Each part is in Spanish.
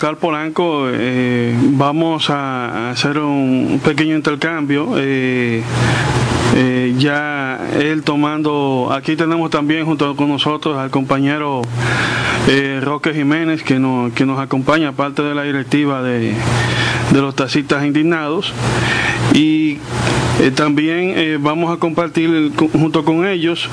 Oscar Polanco, vamos a hacer un pequeño intercambio. Ya él tomando, aquí tenemos también junto con nosotros al compañero Roque Jiménez, que nos acompaña, parte de la directiva de los taxistas indignados, y también vamos a compartir junto con ellos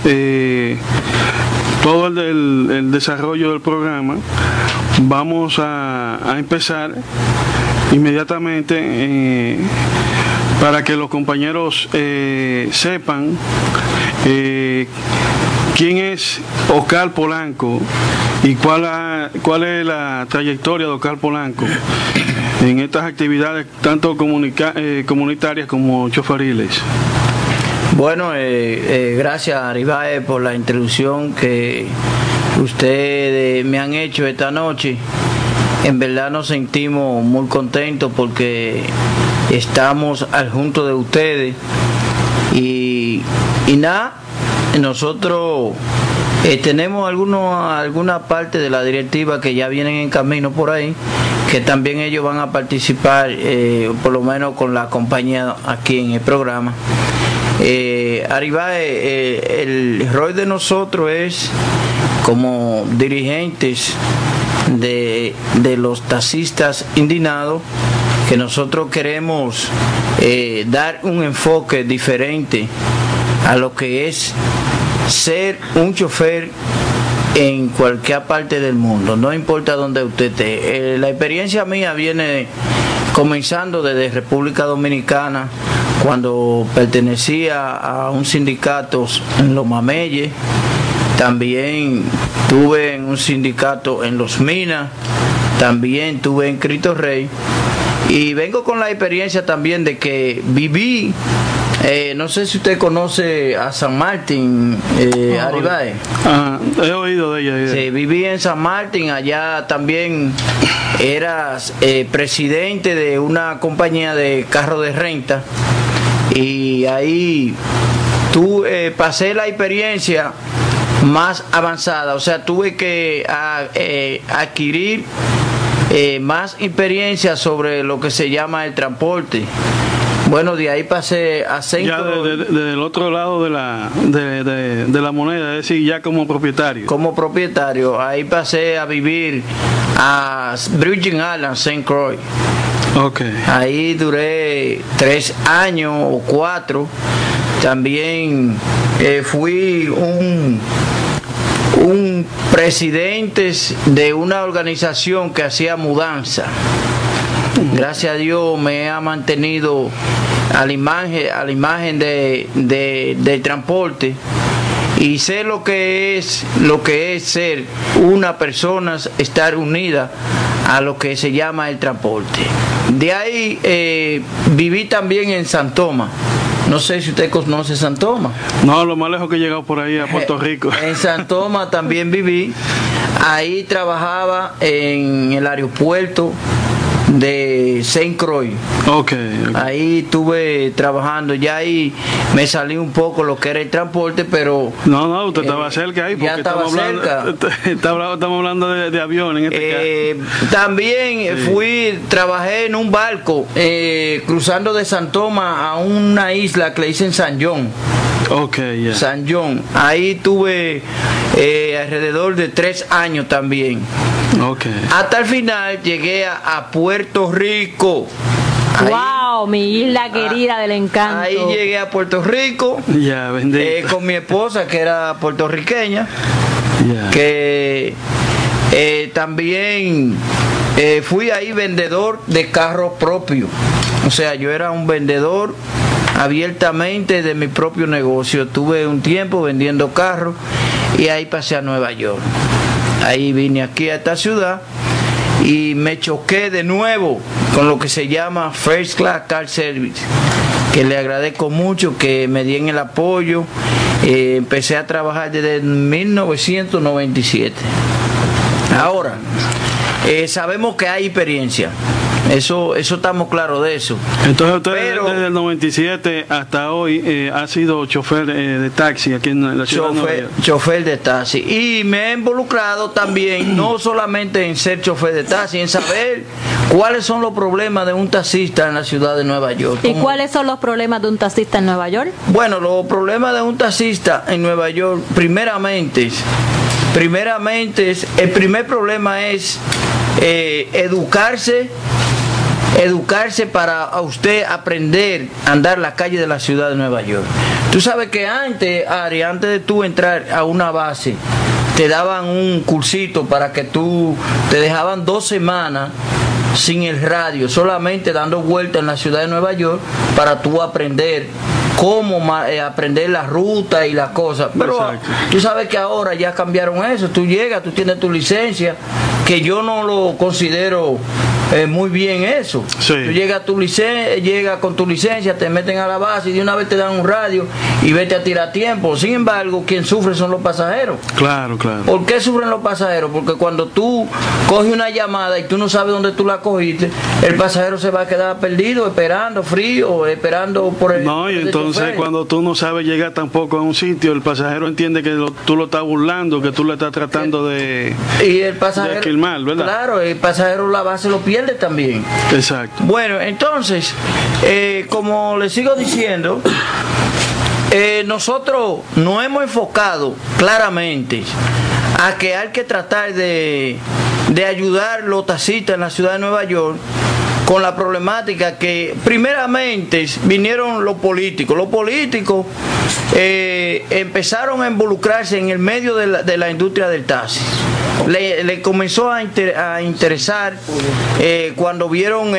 todo el desarrollo del programa. Vamos a empezar inmediatamente para que los compañeros sepan quién es Oscar Polanco y cuál es la trayectoria de Oscar Polanco en estas actividades tanto comunitarias como choferiles. Bueno, gracias Aribae por la introducción que ustedes me han hecho esta noche. En verdad nos sentimos muy contentos porque estamos al junto de ustedes y nada, nosotros tenemos alguna parte de la directiva que ya vienen en camino por ahí, que también ellos van a participar, por lo menos con la compañía aquí en el programa. Aribae, el rol de nosotros es como dirigentes de los taxistas indignados, que nosotros queremos dar un enfoque diferente a lo que es ser un chofer en cualquier parte del mundo, no importa dónde usted esté. La experiencia mía viene comenzando desde República Dominicana, cuando pertenecía a un sindicato en Los Mameyes. También tuve en un sindicato en Los Minas, también tuve en Cristo Rey, y vengo con la experiencia también de que viví, no sé si usted conoce a San Martín, Aribae. He oído de ella. Sí, viví en San Martín, allá también eras presidente de una compañía de carro de renta, y ahí pasé la experiencia más avanzada, o sea, tuve que adquirir más experiencia sobre lo que se llama el transporte. Bueno, de ahí pasé a centro. Ya del otro lado de la moneda, es decir, ya como propietario. Como propietario, ahí pasé a vivir a Virgin Islands, St. Croix. Okay. Ahí duré 3 años o 4. También fui un presidente de una organización que hacía mudanza. Gracias a Dios me ha mantenido a la imagen de transporte, y sé lo que es ser una persona, estar unida a lo que se llama el transporte. De ahí viví también en San Tomás. No sé si usted conoce San Tomás. No, lo más lejos que he llegado por ahí a Puerto Rico. En San Tomás también viví. Ahí trabajaba en el aeropuerto de St. Croix. Okay. Ahí estuve trabajando, ya ahí me salí un poco lo que era el transporte, pero no, usted estaba cerca ahí, porque ya estaba estamos hablando de avión en este caso. También trabajé en un barco cruzando de San Tomás a una isla que le dicen San John. Okay, yeah. San John. Ahí tuve alrededor de 3 años también. Okay. Hasta el final llegué a Puerto Rico. Wow, mi isla querida del encanto. Ahí llegué a Puerto Rico, con mi esposa, que era puertorriqueña, que también fui ahí vendedor de carros propios. O sea, yo era un vendedor abiertamente de mi propio negocio. Tuve un tiempo vendiendo carros y ahí pasé a Nueva York. Ahí vine aquí a esta ciudad y me choqué de nuevo con lo que se llama First Class Car Service, que le agradezco mucho que me dieron el apoyo. Empecé a trabajar desde 1997. Ahora, sabemos que hay experiencia. Eso estamos claros de eso. Entonces usted desde el 97 hasta hoy ha sido chofer de taxi aquí en la ciudad de Nueva York. Chofer de taxi. Y me he involucrado también, no solamente en ser chofer de taxi, en saber cuáles son los problemas de un taxista en la ciudad de Nueva York. ¿Y cuáles son los problemas de un taxista en Nueva York? Bueno, los problemas de un taxista en Nueva York, primeramente, el primer problema es educarse para a usted aprender a andar la calle de la ciudad de Nueva York. Tú sabes que antes, Ari, antes de tú entrar a una base, te daban un cursito para que te dejaban 2 semanas sin el radio, solamente dando vueltas en la ciudad de Nueva York para tú aprender cómo aprender la ruta y las cosas. Pero exacto, tú sabes que ahora ya cambiaron eso. Tú llegas, tú tienes tu licencia, que yo no lo considero muy bien eso. Sí. Tú llegas con tu licencia, te meten a la base y de una vez te dan un radio y vete a tirar tiempo. Sin embargo, quien sufre son los pasajeros. Claro, claro. ¿Por qué sufren los pasajeros? Porque cuando tú coges una llamada y tú no sabes dónde tú la cogiste, el pasajero se va a quedar perdido, esperando frío, esperando por el... No, y entonces cuando tú no sabes llegar tampoco a un sitio, el pasajero entiende que tú lo estás burlando, que tú le estás tratando de esquilmar, ¿verdad? Claro, el pasajero la base lo pierde también. Exacto. Bueno, entonces, como les sigo diciendo, nosotros nos hemos enfocado claramente a que hay que tratar de ayudar a los taxistas en la ciudad de Nueva York con la problemática que primeramente vinieron los políticos. Los políticos empezaron a involucrarse en el medio de la industria del taxi. Le comenzó a interesar cuando vieron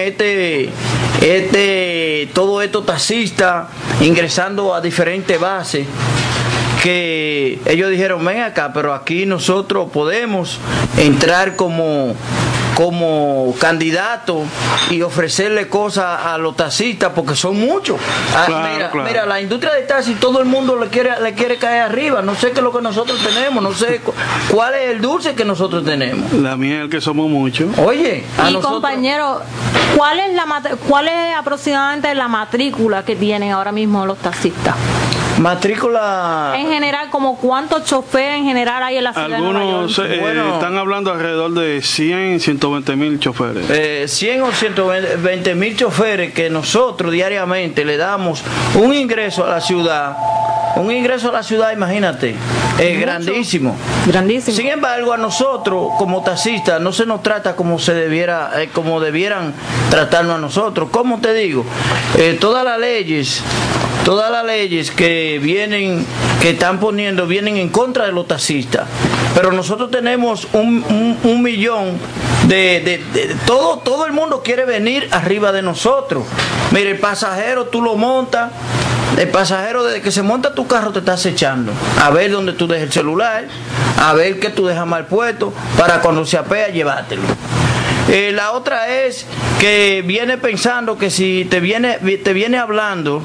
todos estos taxistas ingresando a diferentes bases, que ellos dijeron, ven acá, pero aquí nosotros podemos entrar como candidato y ofrecerle cosas a los taxistas, porque son muchos. Mira, la industria del taxi, todo el mundo le quiere caer arriba. No sé qué es lo que nosotros tenemos, no sé cuál es el dulce que nosotros tenemos. La miel, que somos muchos. Oye, compañero, ¿cuál es aproximadamente la matrícula que tienen ahora mismo los taxistas? Matrícula en general, como cuántos choferes en general hay en la ciudad de Nueva York. Algunos están hablando alrededor de 100, 120 mil choferes. 100 o 120 mil choferes que nosotros diariamente le damos un ingreso a la ciudad. Un ingreso a la ciudad, imagínate, es grandísimo. Grandísimo. Sin embargo, a nosotros como taxistas no se nos trata como como debieran tratarnos a nosotros. ¿Cómo te digo? Todas las leyes que están poniendo vienen en contra de los taxistas. Pero nosotros tenemos un millón todo el mundo quiere venir arriba de nosotros. Mire, el pasajero tú lo montas. El pasajero, desde que se monta tu carro, te está acechando a ver dónde tú dejas el celular, a ver que tú dejas mal puesto, para cuando se apea llevártelo. La otra es que viene pensando que si te viene hablando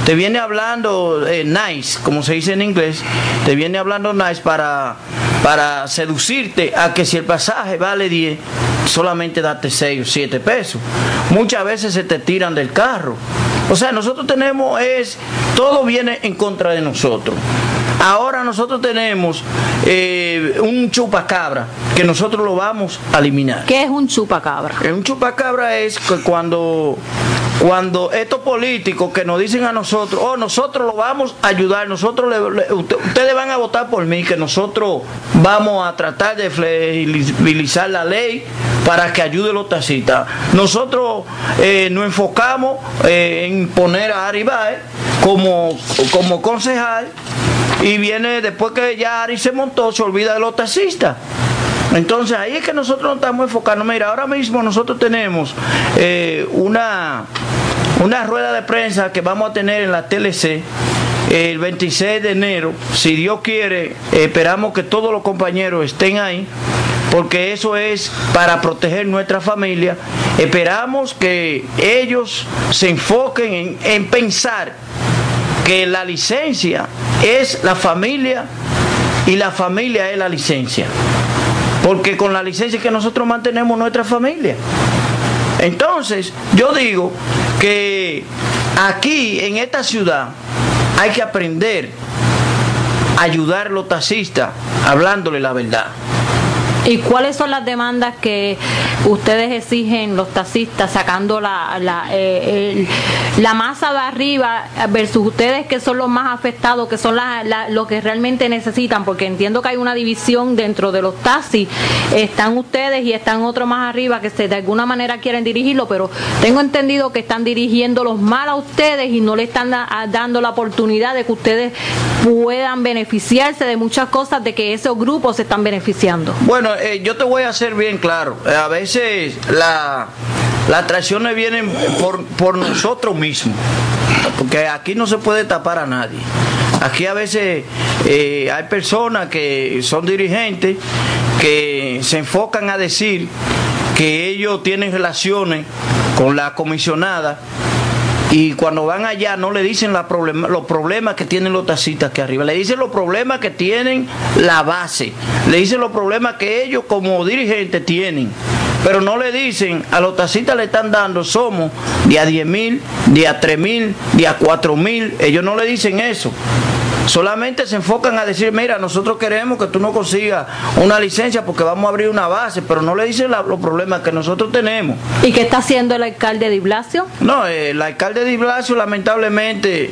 nice, como se dice en inglés, te viene hablando nice para seducirte a que si el pasaje vale 10, solamente date 6 o 7 pesos. Muchas veces se te tiran del carro. O sea, nosotros todo viene en contra de nosotros. Ahora nosotros tenemos un chupacabra que nosotros lo vamos a eliminar. ¿Qué es un chupacabra? Un chupacabra es que cuando estos políticos que nos dicen a nosotros, nosotros lo vamos a ayudar, ustedes van a votar por mí, que nosotros vamos a tratar de flexibilizar la ley para que ayude a los taxistas. Nosotros nos enfocamos en poner a Ari Baez como concejal, y viene después que ya Ari se montó, se olvida de los taxistas. Entonces ahí es que nosotros nos estamos enfocando. Mira, ahora mismo nosotros tenemos una rueda de prensa que vamos a tener en la TLC el 26 de enero. Si Dios quiere, esperamos que todos los compañeros estén ahí, porque eso es para proteger nuestra familia. Esperamos que ellos se enfoquen en pensar que la licencia es la familia y la familia es la licencia, porque con la licencia que nosotros mantenemos nuestra familia. Entonces, yo digo que aquí en esta ciudad hay que aprender a ayudar a los taxistas hablándole la verdad. ¿Y cuáles son las demandas que ustedes exigen los taxistas, sacando la masa de arriba versus ustedes que son los más afectados, que son lo que realmente necesitan? Porque entiendo que hay una división dentro de los taxis. Están ustedes y están otros más arriba que de alguna manera quieren dirigirlo, pero tengo entendido que están dirigiéndolos mal a ustedes y no le están dando la oportunidad de que ustedes puedan beneficiarse de muchas cosas, de que esos grupos se están beneficiando. Bueno, yo te voy a hacer bien claro. A veces las traiciones vienen por nosotros mismos, porque aquí no se puede tapar a nadie. Aquí a veces hay personas que son dirigentes que se enfocan a decir que ellos tienen relaciones con la comisionada, y cuando van allá no le dicen los problemas que tienen los taxistas aquí arriba, le dicen los problemas que tienen la base, le dicen los problemas que ellos como dirigentes tienen, pero no le dicen a los taxistas, le están dando somos de a 10,000, de a 3,000, de a 4,000, ellos no le dicen eso. Solamente se enfocan a decir, mira, nosotros queremos que tú no consigas una licencia porque vamos a abrir una base, pero no le dicen los problemas que nosotros tenemos. ¿Y qué está haciendo el alcalde Di Blasio? No, el alcalde Di Blasio lamentablemente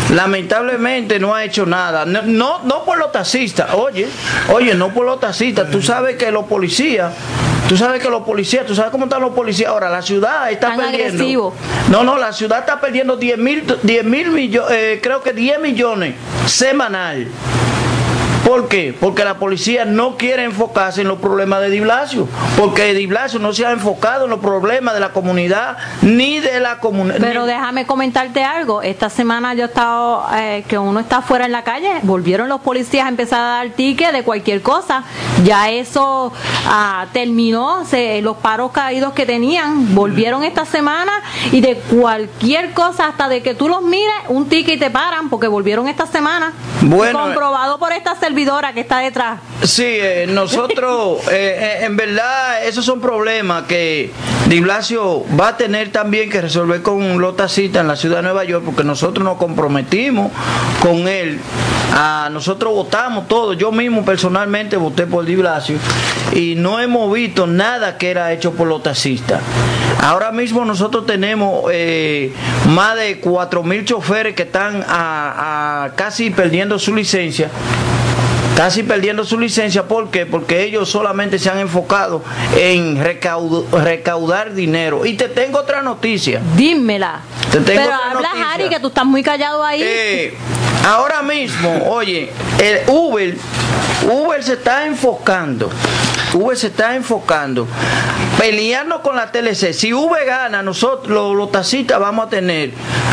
no ha hecho nada. No por los taxistas, oye, no por los taxistas. Tú sabes que los policías, tú sabes cómo están los policías ahora. La ciudad está perdiendo. Agresivo. No, la ciudad está perdiendo 10 mil millones, creo que 10 millones semanal. ¿Por qué? Porque la policía no quiere enfocarse en los problemas de Di Blasio, porque Di Blasio no se ha enfocado en los problemas de la comunidad ni de la comunidad. Pero déjame comentarte algo. Esta semana yo he estado, que uno está fuera en la calle, volvieron los policías a empezar a dar tickets de cualquier cosa. Ya eso terminó, los paros caídos que tenían, volvieron esta semana, y de cualquier cosa, hasta de que tú los mires, un ticket y te paran, porque volvieron esta semana. Bueno, comprobado por esta servidora que está detrás. Sí, nosotros, en verdad, esos son problemas que Di Blasio va a tener también que resolver con los taxistas en la ciudad de Nueva York, porque nosotros nos comprometimos con él. Nosotros votamos todos, yo mismo personalmente voté por Di Blasio, y no hemos visto nada que era hecho por los taxistas. Ahora mismo nosotros tenemos más de 4,000 choferes que están casi perdiendo su licencia. ¿Por qué? Porque ellos solamente se han enfocado en recaudar dinero. Y te tengo otra noticia. Dímela. Pero habla, Harry, que tú estás muy callado ahí. Ahora mismo, oye, el Uber se está enfocando. Peleando con la TLC. Si Uber gana, nosotros los taxistas vamos a tener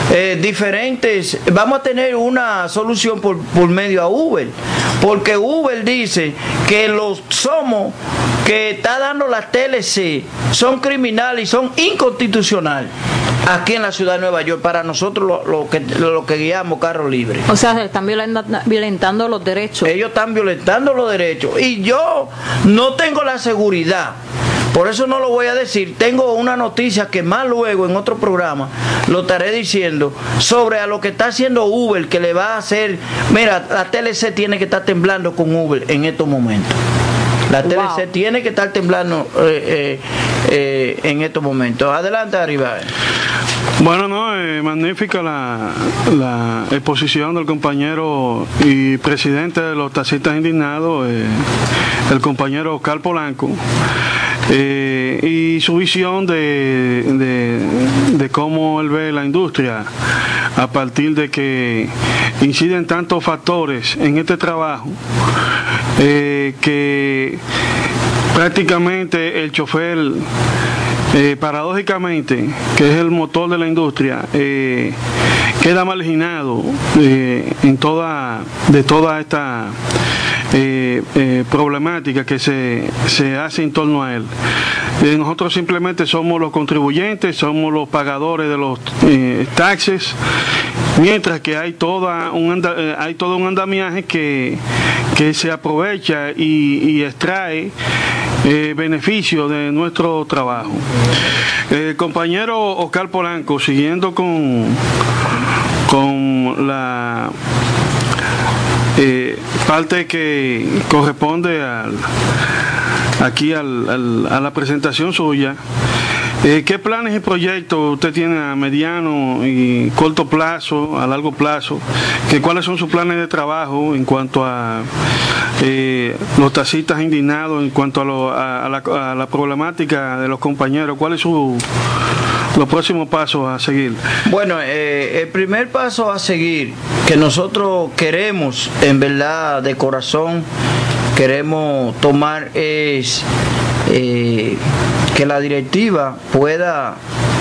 vamos a tener una solución por medio a Uber, porque Uber dice que los somos que está dando la TLC son criminales y son inconstitucionales aquí en la ciudad de Nueva York, para nosotros lo que guiamos carros libres. O sea, se están violentando los derechos. Ellos están violentando los derechos, y yo no tengo la seguridad. Por eso no lo voy a decir. Tengo una noticia que más luego en otro programa lo estaré diciendo sobre a lo que está haciendo Uber, que le va a hacer. Mira, la TLC tiene que estar temblando con Uber en estos momentos. La TLC tiene que estar temblando en estos momentos. Adelante, arriba. Bueno, magnífica la exposición del compañero y presidente de los taxistas indignados, el compañero Oscar Polanco, y su visión de cómo él ve la industria a partir de que inciden tantos factores en este trabajo, que prácticamente el chofer, paradójicamente, que es el motor de la industria, queda marginado de toda esta problemática que se hace en torno a él. Nosotros simplemente somos los contribuyentes, somos los pagadores de los taxes, mientras que hay todo un andamiaje que se aprovecha y extrae beneficio de nuestro trabajo. Compañero Oscar Polanco, siguiendo con la parte que corresponde aquí a la presentación suya, ¿qué planes y proyectos usted tiene a mediano y corto plazo, a largo plazo? ¿Cuáles son sus planes de trabajo en cuanto a los taxistas indignados, en cuanto a la problemática de los compañeros? ¿Cuáles son los próximos pasos a seguir? Bueno, el primer paso a seguir que nosotros queremos, en verdad, de corazón, queremos tomar es que la directiva pueda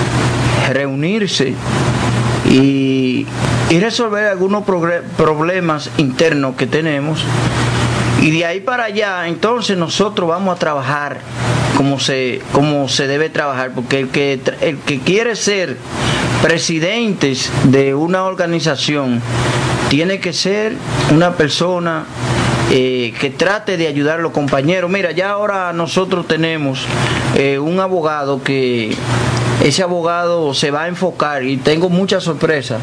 reunirse y resolver algunos problemas internos que tenemos, y de ahí para allá entonces nosotros vamos a trabajar como se debe trabajar, porque el que quiere ser presidentes de una organización tiene que ser una persona que trate de ayudar a los compañeros. Mira, ya ahora nosotros tenemos un abogado que ese abogado se va a enfocar, y tengo mucha sorpresa.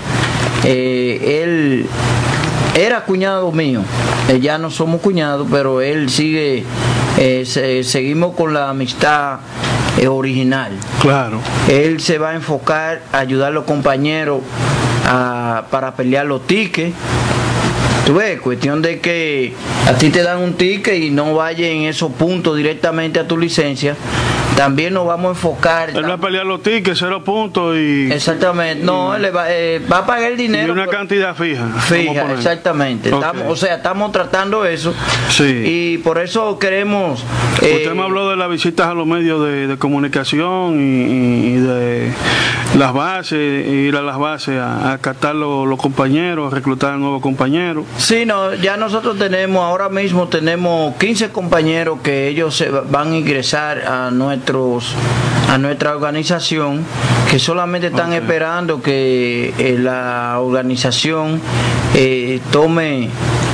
Él era cuñado mío, ya no somos cuñados, pero él sigue, seguimos con la amistad original. Claro. Él se va a enfocar a ayudar a los compañeros para pelear los tickets. Tú ves, cuestión de que a ti te dan un ticket y no vaya en esos puntos directamente a tu licencia. También nos vamos a enfocar. Él va a pelear los tickets, 0 puntos y... Exactamente, no, él va a pagar el dinero. Y una cantidad fija. Fija, exactamente. Okay. Estamos tratando eso. Sí. Y por eso queremos... Usted me habló de las visitas a los medios de comunicación y de las bases, ir a las bases a captar los compañeros, a reclutar a nuevos compañeros. Sí, no, ya nosotros ahora mismo tenemos 15 compañeros que ellos se van a ingresar a nuestra organización, que solamente están esperando que la organización tome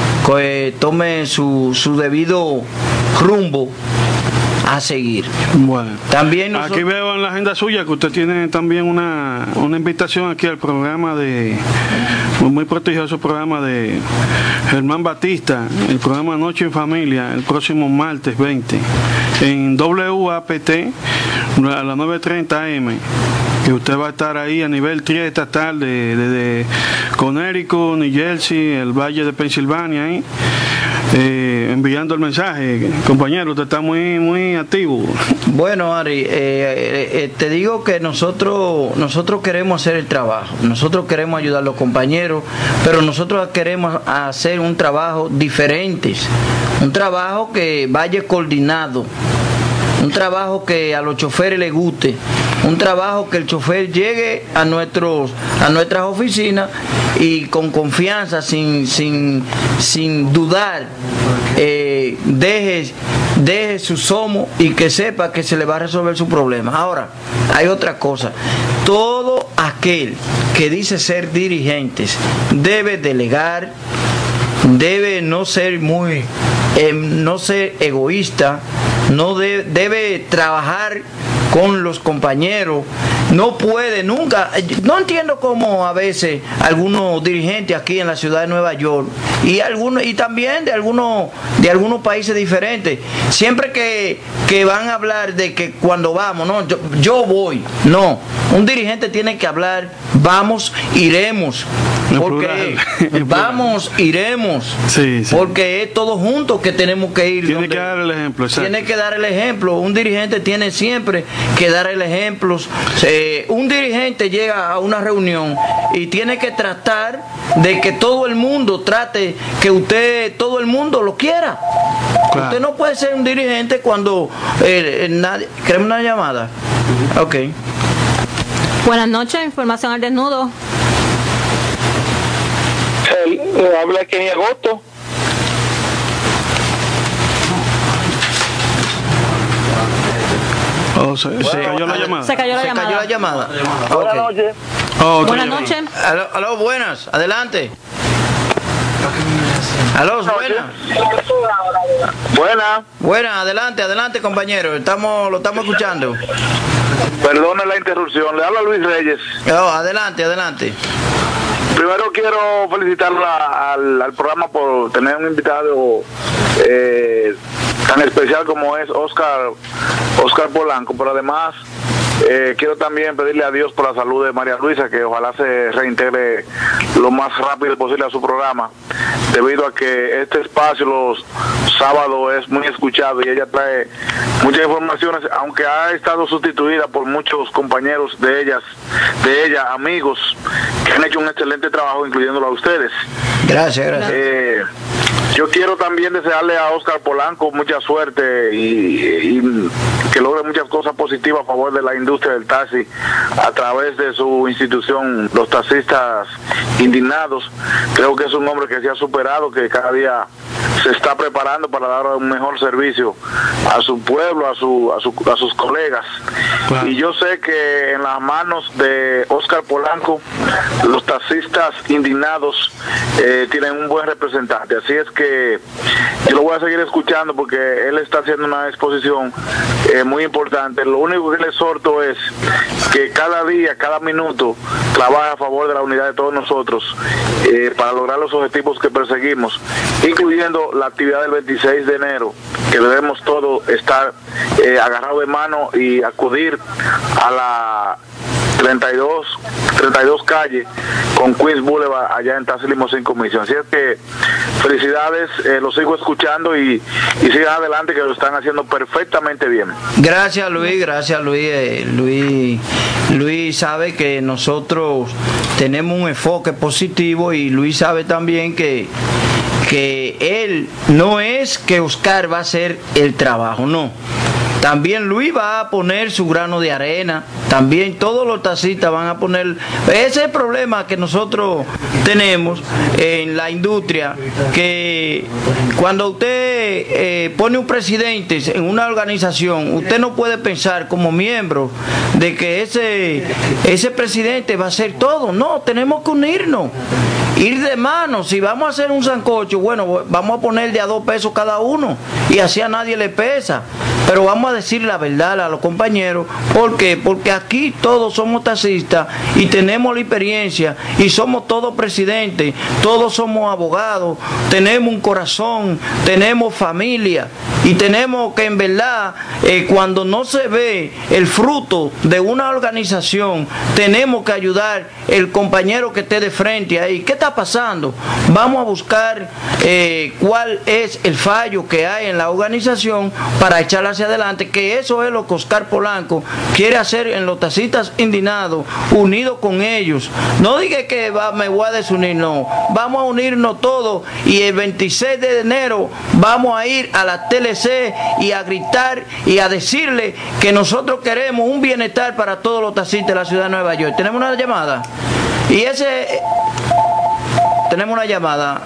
su debido rumbo a seguir. Bueno, también aquí veo en la agenda suya que usted tiene también una invitación aquí al programa muy prestigioso programa de Germán Batista, el programa Noche en Familia, el próximo martes 20 en WAPT a las 9:30 AM, que usted va a estar ahí a nivel triestatal desde Connecticut, New Jersey, el Valle de Pensilvania, ahí enviando el mensaje. Compañero, usted está muy activo. Bueno, Ari, te digo que nosotros queremos hacer el trabajo, nosotros queremos ayudar a los compañeros, pero nosotros queremos hacer un trabajo diferente, un trabajo que vaya coordinado, un trabajo que a los choferes les guste, un trabajo que el chofer llegue a nuestras oficinas y con confianza, sin dudar, deje su somo y que sepa que se le va a resolver su problema. Ahora, hay otra cosa. Todo aquel que dice ser dirigentes debe delegar, debe no ser egoísta, debe trabajar con los compañeros. No puede nunca. No entiendo cómo a veces algunos dirigentes aquí en la ciudad de Nueva York y también de algunos países diferentes, siempre que van a hablar de que cuando vamos, no, yo voy. No, un dirigente tiene que hablar, vamos, iremos. Porque vamos, iremos. Sí. Porque es todos juntos que tenemos que ir. Tiene que dar el ejemplo. Exacto. Tiene que dar el ejemplo. Un dirigente tiene siempre que dar el ejemplo. Un dirigente llega a una reunión y tiene que tratar de que todo el mundo trate que todo el mundo lo quiera. Claro. Usted no puede ser un dirigente cuando nadie. ¿Queremos una llamada? Ok. Buenas noches, información al desnudo. Habla Kenny Agosto. Se cayó la llamada. Se cayó la llamada. Buenas noches. Buenas noches. Aló, buenas. Adelante. Aló, buena. Buena. Buena, adelante compañero, lo estamos escuchando. Perdone la interrupción, le habla Luis Reyes. Oh, adelante. Primero quiero felicitar al programa por tener un invitado tan especial como es Oscar Polanco, pero además quiero también pedirle a Dios por la salud de María Luisa, que ojalá se reintegre lo más rápido posible a su programa, debido a que este espacio los sábados es muy escuchado y ella trae muchas informaciones, aunque ha estado sustituida por muchos compañeros de ella, amigos, que han hecho un excelente trabajo, incluyéndolo a ustedes. Gracias. Yo quiero también desearle a Oscar Polanco mucha suerte y que logre muchas cosas positivas a favor de la industria del taxi a través de su institución, los taxistas indignados. Creo que es un hombre que se ha superado, que cada día se está preparando para dar un mejor servicio a su pueblo, a sus colegas. Claro. Y yo sé que en las manos de Oscar Polanco, los taxistas indignados tienen un buen representante. Así es que yo lo voy a seguir escuchando porque él está haciendo una exposición muy importante. Lo único que le exhorto es que cada día, cada minuto, trabaje a favor de la unidad de todos nosotros para lograr los objetivos que perseguimos, incluyendo la actividad del 26 de enero, que debemos todos estar agarrados de mano y acudir a la 32 calle con Queens Boulevard allá en Taxi Limousin Commission. Así es que felicidades, los sigo escuchando y sigan adelante, que lo están haciendo perfectamente bien. Gracias Luis. Luis sabe que nosotros tenemos un enfoque positivo y Luis sabe también que él no es que Oscar va a hacer el trabajo, no. También Luis va a poner su grano de arena, también todos los taxistas van a poner. Ese es el problema que nosotros tenemos en la industria, que cuando usted pone un presidente en una organización, usted no puede pensar como miembro de que ese presidente va a hacer todo. No, tenemos que unirnos, ir de mano. Si vamos a hacer un sancocho, bueno, vamos a poner de a 2 pesos cada uno y así a nadie le pesa. Pero vamos a decir la verdad a los compañeros. ¿Por qué? Porque aquí todos somos taxistas y tenemos la experiencia y somos todos presidentes, todos somos abogados, tenemos un corazón, tenemos familia y tenemos que en verdad cuando no se ve el fruto de una organización, tenemos que ayudar el compañero que esté de frente ahí. ¿Qué está pasando? Vamos a buscar cuál es el fallo que hay en la organización para echarla hacia adelante, que eso es lo que Oscar Polanco quiere hacer en los taxistas indignados, unidos con ellos. No diga que me voy a desunir, no. Vamos a unirnos todos y el 26 de enero vamos a ir a la TLC y a gritar y a decirle que nosotros queremos un bienestar para todos los taxistas de la ciudad de Nueva York. Tenemos una llamada. Tenemos una llamada.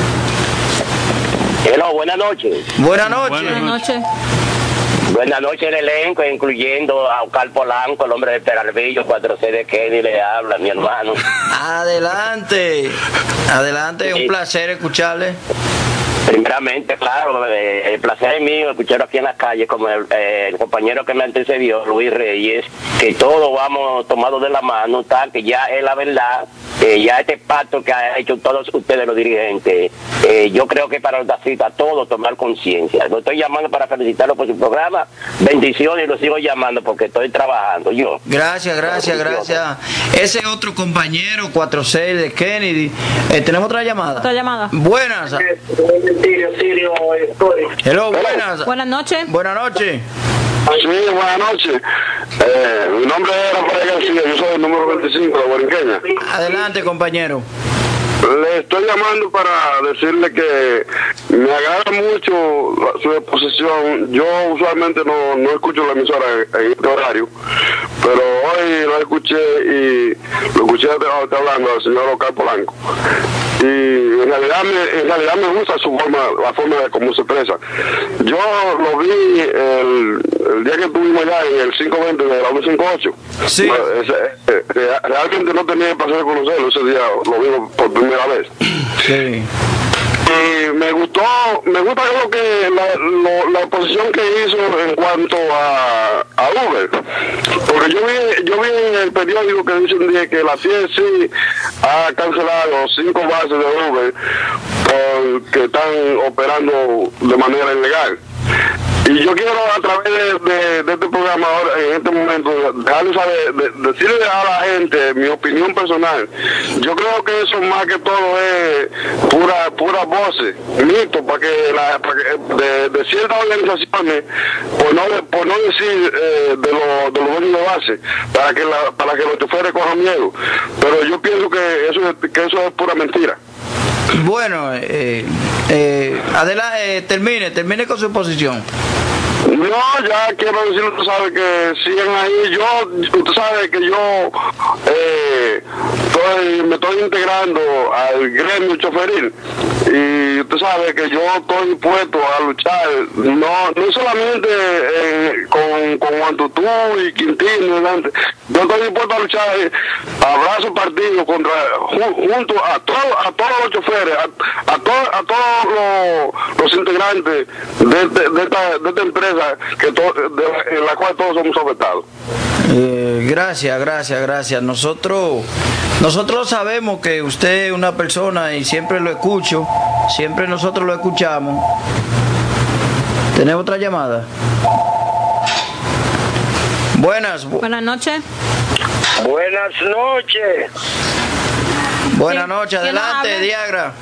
Hello, buenas noches. Buenas noches. Buenas noches. Buenas noches el elenco, incluyendo a Oscar Polanco, el hombre de Peralvillo, 4C de Kenny, le habla, mi hermano. Adelante, sí. Un placer escucharle. Primeramente, claro, el placer es mío escucharlo aquí en la calle, como el compañero que me antecedió, Luis Reyes, que todos vamos tomados de la mano, tal, que ya es la verdad, ya este pacto que han hecho todos ustedes los dirigentes, yo creo que para los taxistas todos tomar conciencia. Lo estoy llamando para felicitarlo por su programa, bendiciones, y lo sigo llamando porque estoy trabajando yo. Gracias. Ese otro compañero, 4C de Kennedy. ¿Tenemos otra llamada? Buenas. Hello, buenas. Buenas noches. Buenas noches. Sí, buenas noches. Mi nombre es Rafael García, yo soy el número 25 de Borinqueña. Adelante, compañero. Le estoy llamando para decirle que me agrada mucho su exposición. Yo usualmente no escucho la emisora en este horario, pero hoy lo escuché y lo escuché hablando al señor Oscar Polanco. Y en realidad me gusta su forma, la forma de cómo se expresa. Yo lo vi el día que estuvimos allá en el 520 de la 158. Sí. Realmente no tenía el placer de conocerlo ese día, lo vimos por primera vez. Sí. y me gusta lo que la oposición que hizo en cuanto a Uber, porque yo vi en el periódico que dice un día que la CIEC ha cancelado 5 bases de Uber porque están operando de manera ilegal. Y yo quiero a través de este programa ahora, en este momento, dejarles saber, decirle a la gente mi opinión personal. Yo creo que eso más que todo es pura voces, mito, para que de ciertas organizaciones, por no decir de los dueños de base, para que los choferes cojan miedo. Pero yo pienso que eso es pura mentira. Bueno, adelante, termine con su posición. No, ya quiero decirle, usted sabe que siguen ahí. Usted sabe que yo me estoy integrando al gremio choferil y usted sabe que yo estoy dispuesto a luchar, no solamente con Juan Tutú y Quintino, yo estoy dispuesto a luchar a brazo partido junto a todos los choferes, a todos los integrantes de esta empresa en la cual todos somos afectados. Gracias. Nosotros sabemos que usted es una persona y siempre lo escucho, siempre nosotros lo escuchamos. ¿Tenemos otra llamada? Buenas noches. Buenas noches. Buenas noches, adelante, Diagra.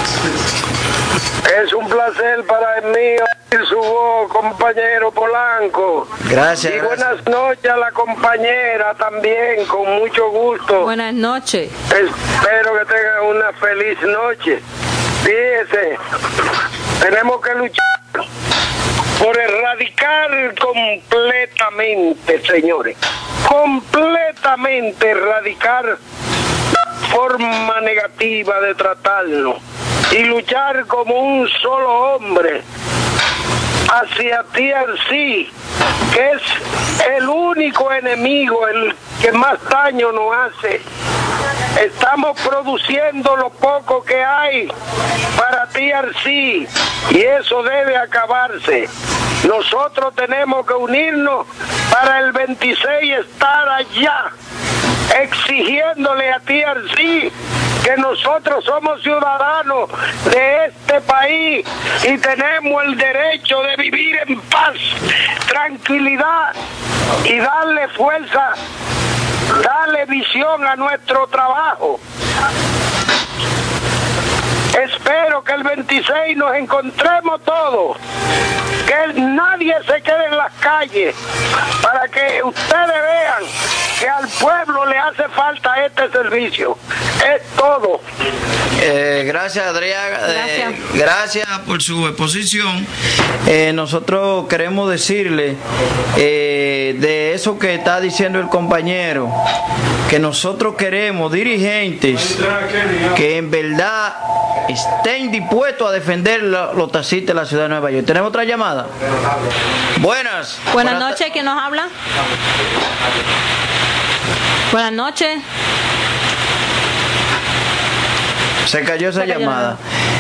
Es un placer para mí oír su voz, compañero Polanco. Gracias. Y buenas noches a la compañera también, con mucho gusto. Buenas noches. Espero que tengan una feliz noche. Fíjese, tenemos que luchar por erradicar completamente, señores, completamente erradicar forma negativa de tratarnos y luchar como un solo hombre hacia TRC, que es el único enemigo, el que más daño nos hace. Estamos produciendo lo poco que hay para TRC y eso debe acabarse. Nosotros tenemos que unirnos para el 26 estar allá exigiéndole a TRC que nosotros somos ciudadanos de este país y tenemos el derecho de vivir en paz, tranquilidad y darle fuerza, darle visión a nuestro trabajo. Espero que el 26 nos encontremos todos, que nadie se quede en las calles, para que ustedes vean que al pueblo le hace falta este servicio. Es todo. Gracias, Adrián. Gracias por su exposición. Nosotros queremos decirle de eso que está diciendo el compañero, que nosotros queremos dirigentes que en verdad estén dispuestos a defender los taxistas de la ciudad de Nueva York. ¿Tenemos otra llamada? Buenas noches, ¿quién nos habla? Buenas noches. Se cayó esa llamada.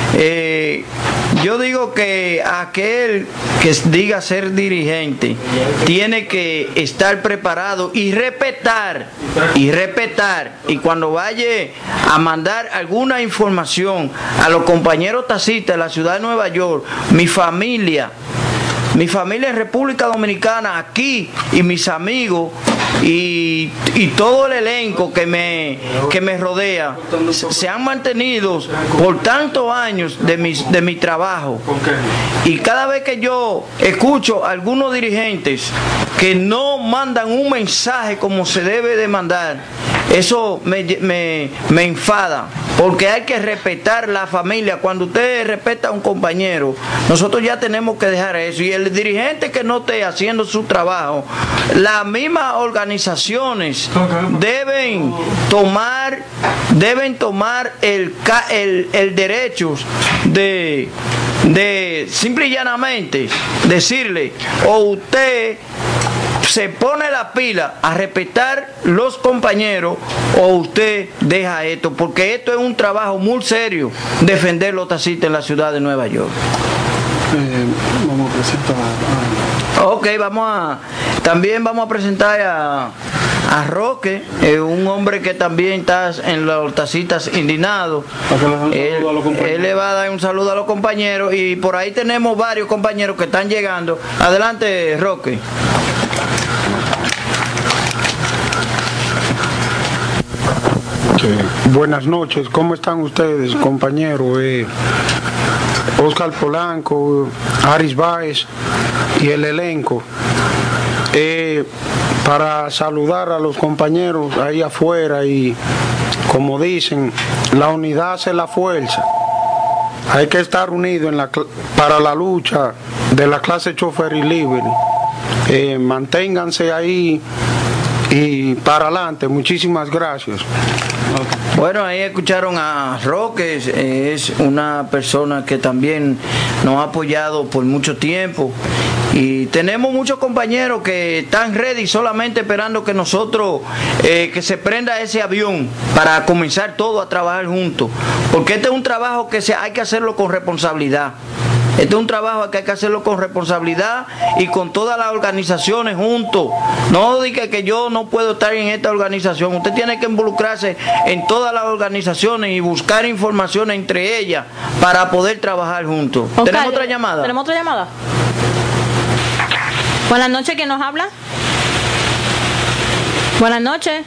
Yo digo que aquel que diga ser dirigente tiene que estar preparado y respetar, y cuando vaya a mandar alguna información a los compañeros taxistas de la ciudad de Nueva York, mi familia en República Dominicana aquí y mis amigos y todo el elenco que me rodea se han mantenido por tantos años de mi trabajo, y cada vez que yo escucho a algunos dirigentes que no mandan un mensaje como se debe de mandar, eso me enfada, porque hay que respetar la familia. Cuando usted respeta a un compañero, nosotros ya tenemos que dejar eso. Y el dirigente que no esté haciendo su trabajo, las mismas organizaciones deben tomar el derecho de simple y llanamente decirle: o usted se pone la pila a respetar los compañeros o usted deja esto, porque esto es un trabajo muy serio, defender los taxistas en la ciudad de Nueva York. Vamos a presentar Ok, también vamos a presentar a Roque, un hombre que también está en los taxistas indignados. Él le va a dar un saludo a los compañeros y por ahí tenemos varios compañeros que están llegando. Adelante, Roque. Buenas noches, ¿cómo están ustedes, compañeros? Oscar Polanco, Aris Báez y el elenco. Para saludar a los compañeros ahí afuera y, como dicen, la unidad hace la fuerza. Hay que estar unidos para la lucha de la clase chofer y libre. Manténganse ahí y para adelante. Muchísimas gracias. Bueno, ahí escucharon a Roque, es una persona que también nos ha apoyado por mucho tiempo y tenemos muchos compañeros que están ready, solamente esperando que nosotros, que se prenda ese avión para comenzar todo a trabajar juntos, porque este es un trabajo que hay que hacerlo con responsabilidad. Este es un trabajo que hay que hacerlo con responsabilidad y con todas las organizaciones juntos. No diga que yo no puedo estar en esta organización. Usted tiene que involucrarse en todas las organizaciones y buscar información entre ellas para poder trabajar juntos. Okay. ¿Tenemos otra llamada? ¿Tenemos otra llamada? Buenas noches, ¿quién nos habla? Buenas noches.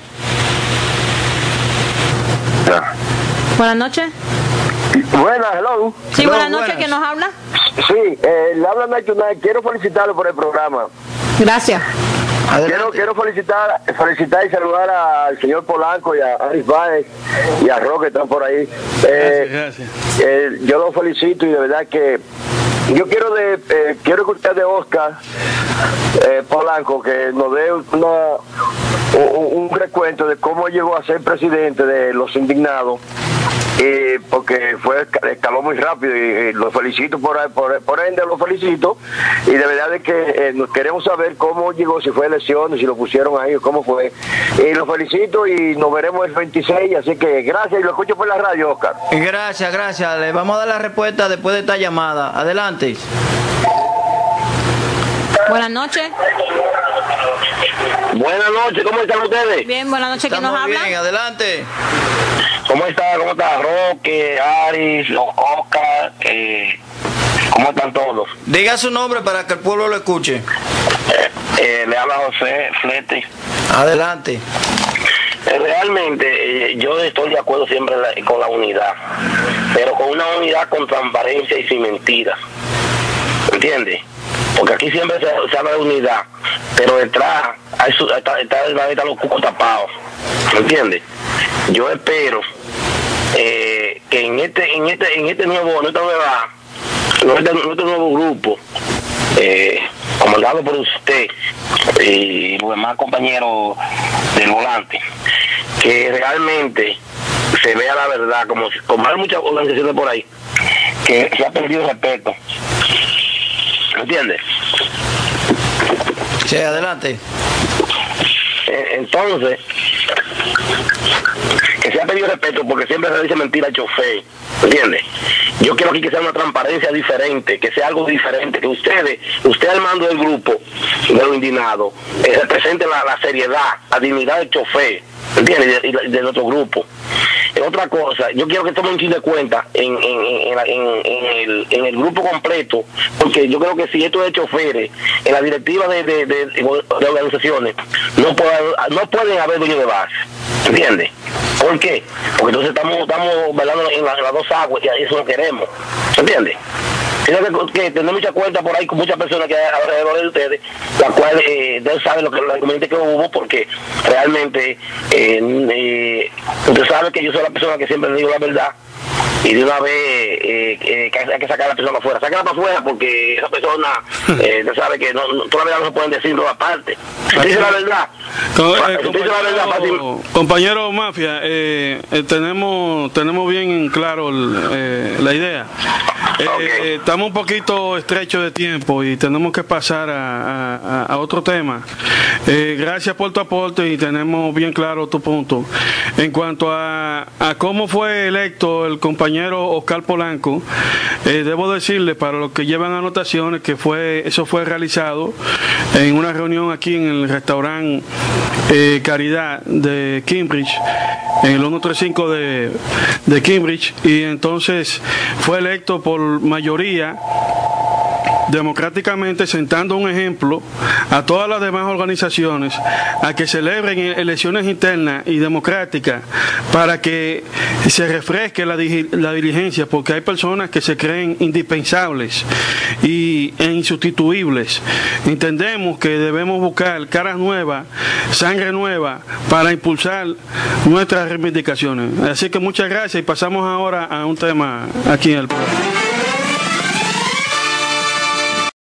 Buenas noches. Buenas, hello. Sí, buenas noches, ¿quién nos habla? Sí, le habla Nacho Nay. Quiero felicitarlo por el programa. Gracias. Quiero felicitar y saludar al señor Polanco y a Aris Báez y a Roque que están por ahí. Gracias. Yo los felicito y de verdad que yo quiero escuchar de Oscar Polanco que nos dé un recuento de cómo llegó a ser presidente de los indignados. Porque escaló muy rápido y lo felicito por ende lo felicito y de verdad es que nos queremos saber cómo llegó, si fue elecciones, si lo pusieron ahí o cómo fue, y lo felicito y nos veremos el 26, así que gracias y lo escucho por la radio, Oscar. Gracias, le vamos a dar la respuesta después de esta llamada. Adelante. Buenas noches. Buenas noches, ¿cómo están ustedes? Bien, buenas noches, ¿quién nos habla? Bien, adelante. ¿Cómo está Roque, Aris, Oscar? ¿Cómo están todos? Diga su nombre para que el pueblo lo escuche. Le habla José Flete. Adelante. Realmente yo estoy de acuerdo siempre con la unidad, pero con una unidad con transparencia y sin mentiras. ¿Entiendes? Porque aquí siempre se habla de unidad, pero detrás está los cucos tapados. ¿Entiendes? Yo espero que en este nuevo grupo, comandado por usted y los demás compañeros del volante, que realmente se vea la verdad, como hay muchas organizaciones por ahí que se ha perdido el respeto. ¿Entiendes? Sí, adelante. Entonces, que se ha pedido respeto porque siempre se dice mentira al chofer, ¿entiendes? Yo quiero aquí que sea una transparencia diferente, que sea algo diferente, que usted al mando del grupo de los indignados, represente la seriedad, la dignidad del chofer, ¿entiendes? Y de nuestro grupo. Otra cosa, yo quiero que tomen un chin de cuenta en el grupo completo, porque yo creo que si esto es choferes, en la directiva de organizaciones, no pueden haber dueños de base, ¿entiendes? ¿Por qué? Porque entonces estamos bailando en las dos aguas y eso no queremos, ¿entiendes? Tiene que tener mucha cuenta por ahí con muchas personas que hay alrededor de ustedes, la cual ustedes saben lo inconveniente que hubo, porque realmente usted sabe que yo soy la persona que siempre le digo la verdad y de una vez hay que sacar a la persona afuera. Sácala para afuera porque esa persona, no sabe que todavía no se pueden decir dos aparte. Si dice la verdad. Compañero Mafia, tenemos bien en claro la idea. Estamos un poquito estrechos de tiempo y tenemos que pasar a otro tema. Gracias por tu aporte y tenemos bien claro tu punto. En cuanto a cómo fue electo el compañero Oscar Polanco, debo decirle para los que llevan anotaciones que eso fue realizado en una reunión aquí en el restaurante Caridad de Cambridge, en el 135 de Cambridge, y entonces fue electo por mayoría democráticamente, sentando un ejemplo a todas las demás organizaciones a que celebren elecciones internas y democráticas para que se refresque la diligencia, porque hay personas que se creen indispensables e insustituibles. Entendemos que debemos buscar caras nuevas, sangre nueva para impulsar nuestras reivindicaciones. Así que muchas gracias y pasamos ahora a un tema aquí en el programa.